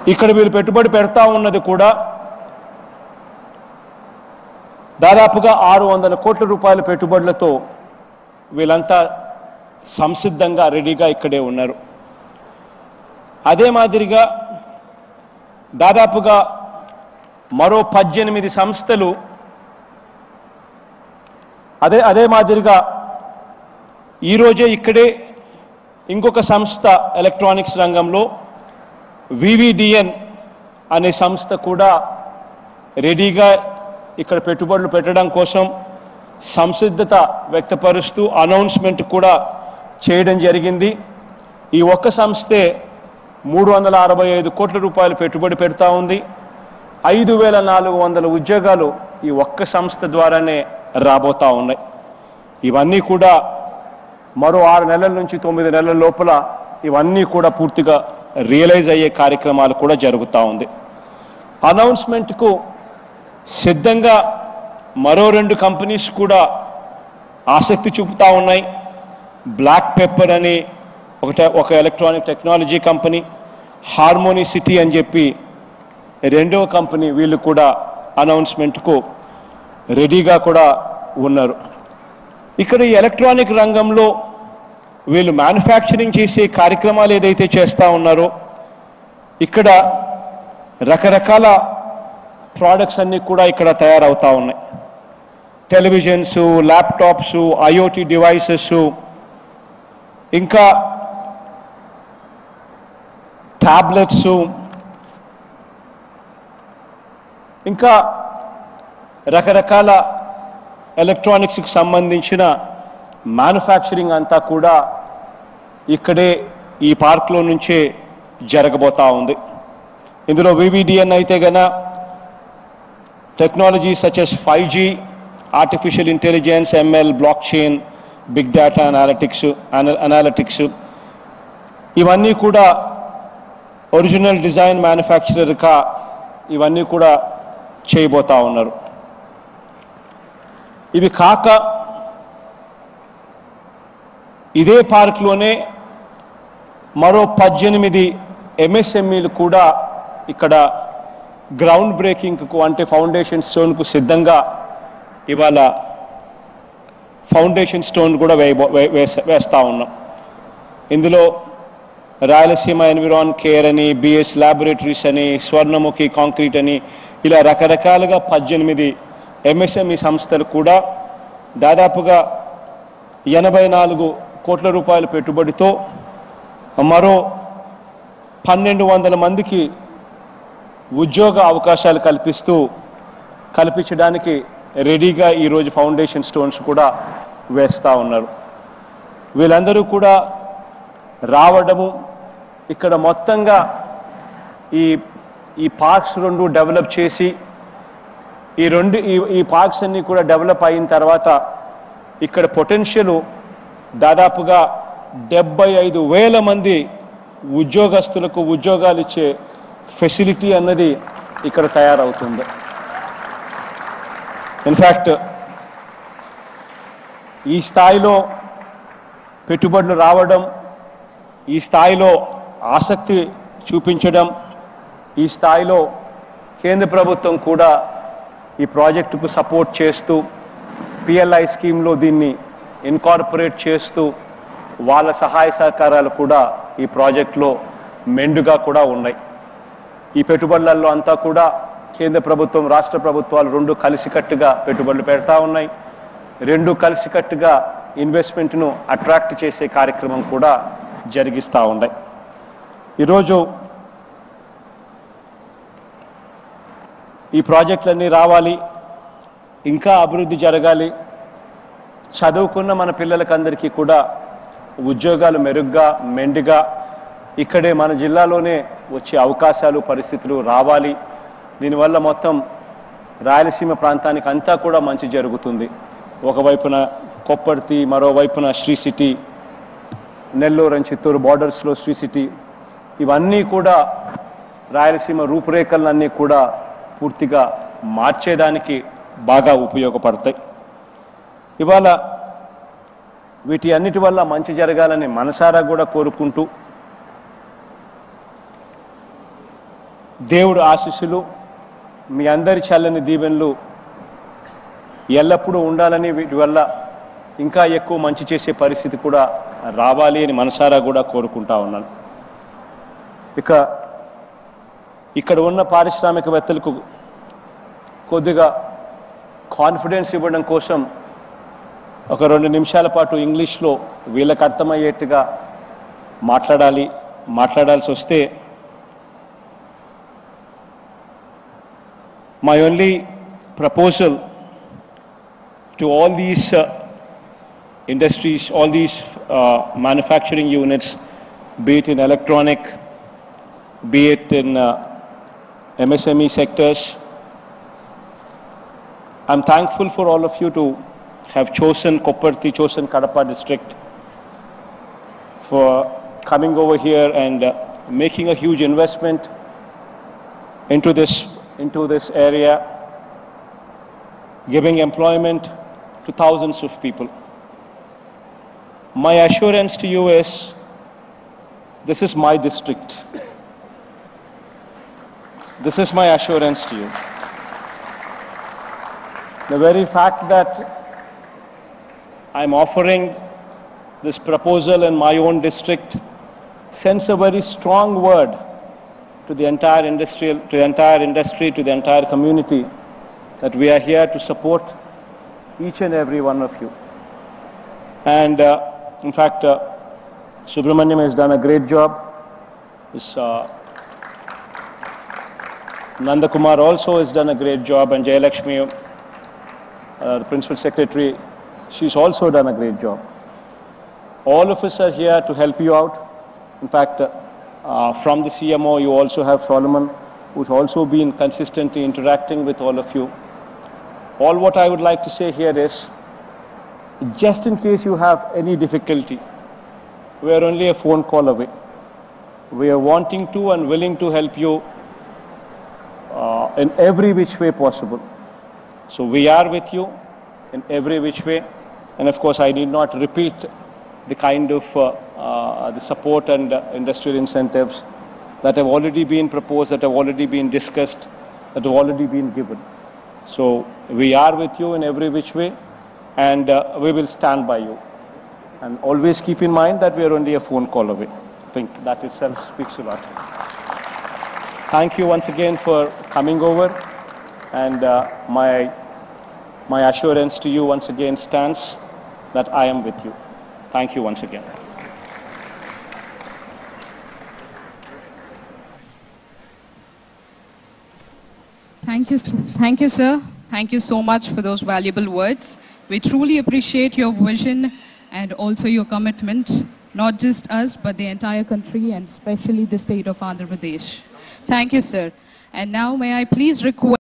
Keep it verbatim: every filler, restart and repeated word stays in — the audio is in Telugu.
ఇక్కడ వీళ్ళు పెట్టుబడి పెడతా ఉన్నది కూడా దాదాపుగా ఆరు వందల కోట్ల రూపాయల పెట్టుబడులతో వీళ్ళంతా సంసిద్ధంగా రెడీగా ఇక్కడే ఉన్నారు. అదే మాదిరిగా దాదాపుగా మరో పద్దెనిమిది సంస్థలు అదే అదే మాదిరిగా ఈరోజే ఇక్కడే ఇంకొక సంస్థ ఎలక్ట్రానిక్స్ రంగంలో వివిడిఎన్ అనే సంస్థ కూడా రెడీగా ఇక్కడ పెట్టుబడులు పెట్టడం కోసం సంసిద్ధత వ్యక్తపరుస్తూ అనౌన్స్మెంట్ కూడా చేయడం జరిగింది. ఈ ఒక్క సంస్థే మూడు వందల అరవై ఐదు కోట్ల రూపాయలు పెట్టుబడి పెడతా ఉంది. ఐదు వేల నాలుగు వందల ఉద్యోగాలు ఈ ఒక్క సంస్థ ద్వారానే రాబోతా ఉన్నాయి. ఇవన్నీ కూడా మరో ఆరు నెలల నుంచి తొమ్మిది నెలల లోపల ఇవన్నీ కూడా పూర్తిగా రియలైజ్ అయ్యే కార్యక్రమాలు కూడా జరుగుతూ ఉంది. అనౌన్స్మెంట్కు సిద్ధంగా మరో రెండు కంపెనీస్ కూడా ఆసక్తి చూపుతూ ఉన్నాయి. బ్లాక్ పెప్పర్ అని ఒక ఒక electronic technology company, harmony city అని చెప్పి రెండవ కంపెనీ వీళ్ళు కూడా అనౌన్స్మెంట్కు రెడీగా కూడా ఉన్నారు. ఇక్కడ ఈ ఎలక్ట్రానిక్ రంగంలో వీళ్ళు మ్యానుఫ్యాక్చరింగ్ చేసే కార్యక్రమాలు ఏదైతే చేస్తూ ఉన్నారో ఇక్కడ రకరకాల ప్రోడక్ట్స్ అన్నీ కూడా ఇక్కడ తయారవుతూ ఉన్నాయి. టెలివిజన్స్, ల్యాప్టాప్స్, ఐఓటీ డివైసెస్, ఇంకా ట్యాబ్లెట్స్, ఇంకా రకరకాల ఎలక్ట్రానిక్స్కి సంబంధించిన మ్యానుఫ్యాక్చరింగ్ అంతా కూడా ఇక్కడే ఈ పార్క్లో నుంచే జరగబోతూ ఉంది. ఇందులో వివిడిఎన్ అయితే గన technology such as five G, artificial intelligence, ML, blockchain, big data analytics analytics ఇవన్నీ కూడా ఒరిజినల్ డిజైన్ మ్యానుఫ్యాక్చరర్గా ఇవన్నీ కూడా చేయబోతా ఉన్నారు. ఇవి కాక ఇదే పార్క్లోనే మరో పద్దెనిమిది ఎంఎస్ఎంఈలు కూడా ఇక్కడ గ్రౌండ్ బ్రేకింగ్కు అంటే ఫౌండేషన్ స్టోన్కు సిద్ధంగా ఇవాళ ఫౌండేషన్ స్టోన్ కూడా వేయబో వేస్తూ ఉన్నాం. ఇందులో రాయలసీమ ఎన్విరాన్ కేర్ అని, బిఎస్ ల్యాబొరేటరీస్ అని, స్వర్ణముఖి కాంక్రీట్ అని ఇలా రకరకాలుగా పద్దెనిమిది ఎంఎస్ఎంఈ సంస్థలు కూడా దాదాపుగా ఎనభై నాలుగు కోట్ల రూపాయల పెట్టుబడితో మరో పన్నెండు వందల మందికి ఉద్యోగ అవకాశాలు కల్పిస్తూ కల్పించడానికి రెడీగా ఈరోజు ఫౌండేషన్ స్టోన్స్ కూడా వేస్తూ ఉన్నారు. వీళ్ళందరూ కూడా రావడము ఇక్కడ మొత్తంగా ఈ ఈ పార్క్స్ రెండు డెవలప్ చేసి ఈ రెండు ఈ ఈ పార్క్స్ అన్నీ కూడా డెవలప్ అయిన తర్వాత ఇక్కడ పొటెన్షియల్ దాదాపుగా డెబ్బై ఐదు వేల మంది ఉద్యోగస్తులకు ఉద్యోగాలు ఇచ్చే ఫెసిలిటీ అన్నది ఇక్కడ తయారవుతుంది. ఇన్ఫ్యాక్ట్ ఈ స్థాయిలో పెట్టుబడులు రావడం, ఈ స్థాయిలో ఆసక్తి చూపించడం, ఈ స్థాయిలో కేంద్ర ప్రభుత్వం కూడా ఈ ప్రాజెక్టుకు సపోర్ట్ చేస్తూ పిఎల్ఐ స్కీమ్లో దీన్ని ఇన్కార్పొరేట్ చేస్తూ వాళ్ళ సహాయ సహకారాలు కూడా ఈ ప్రాజెక్టులో మెండుగా కూడా ఉన్నాయి. ఈ పెట్టుబడులలో అంతా కూడా కేంద్ర ప్రభుత్వం, రాష్ట్ర ప్రభుత్వాలు రెండు కలిసికట్టుగా పెట్టుబడులు పెడతా ఉన్నాయి. రెండు కలిసికట్టుగా ఇన్వెస్ట్మెంట్ను అట్రాక్ట్ చేసే కార్యక్రమం కూడా జరిగిస్తూ ఉన్నాయి. ఈరోజు ఈ ప్రాజెక్టులన్నీ రావాలి, ఇంకా అభివృద్ధి జరగాలి, చదువుకున్న మన పిల్లలకందరికీ కూడా ఉద్యోగాలు మెరుగ్గా మెండుగా ఇక్కడే మన జిల్లాలోనే వచ్చే అవకాశాలు పరిస్థితులు రావాలి. దీనివల్ల మొత్తం రాయలసీమ ప్రాంతానికి అంతా కూడా మంచి జరుగుతుంది. ఒకవైపున కొప్పర్తి, మరోవైపున శ్రీ సిటీ, నెల్లూరు అండ్ చిత్తూరు బార్డర్స్లో శ్రీ సిటీ, ఇవన్నీ కూడా రాయలసీమ రూపురేఖలన్నీ కూడా పూర్తిగా మార్చేదానికి బాగా ఉపయోగపడతాయి. ఇవాళ వీటి అన్నిటి వల్ల మంచి జరగాలని మనసారా కూడా కోరుకుంటూ దేవుడు ఆశీస్సులు మీ అందరి చల్లని దీవెనలు ఎల్లప్పుడూ ఉండాలని, వీటి వల్ల ఇంకా ఎక్కువ మంచి చేసే పరిస్థితి కూడా రావాలి అని మనసారా కూడా కోరుకుంటా ఉన్నాను. ఇక ఇక్కడ ఉన్న పారిశ్రామికవేత్తలకు కొద్దిగా కాన్ఫిడెన్స్ ఇవ్వడం కోసం ఒక రెండు నిమిషాల పాటు ఇంగ్లీష్లో వీళ్ళకి అర్థమయ్యేట్టుగా మాట్లాడాలి మాట్లాడాల్సి వస్తే, my only proposal to all these uh, industries, all these uh, manufacturing units, be it in electronic, be it in uh, M S M E sectors, I'm thankful for all of you to have chosen Kopparthi, chosen Kadapa district for coming over here and uh, making a huge investment into this into this area, giving employment to thousands of people. My assurance to you is, this is my district. This is my assurance to you. The very fact that I'm offering this proposal in my own district sends a very strong word to the entire industrial, to the entire industry, to the entire community, that we are here to support each and every one of you. And uh, in fact, uh, Subramaniam has done a great job. This, uh, Nandakumar also has done a great job, and Jayalakshmi, uh, the Principal Secretary, she's also done a great job. All of us are here to help you out. In fact, uh, Uh, from the C M O, you also have Solomon, who's also been consistently interacting with all of you. All what I would like to say here is, just in case you have any difficulty, we are only a phone call away. We are wanting to and willing to help you uh, in every which way possible. So we are with you in every which way. And of course, I need not repeat the kind of uh, uh, the support and uh, industrial incentives that have already been proposed, that have already been discussed, that have already been given. So we are with you in every which way, and uh, we will stand by you. And always keep in mind that we are only a phone call away. I think that itself speaks a lot. Thank you once again for coming over, and uh, my, my assurance to you once again stands that I am with you. Thank you once again. Thank you, thank you, sir. Thank you so much for those valuable words. We truly appreciate your vision and also your commitment, not just us, but the entire country and especially the state of Andhra Pradesh. Thank you, sir. And now may I please request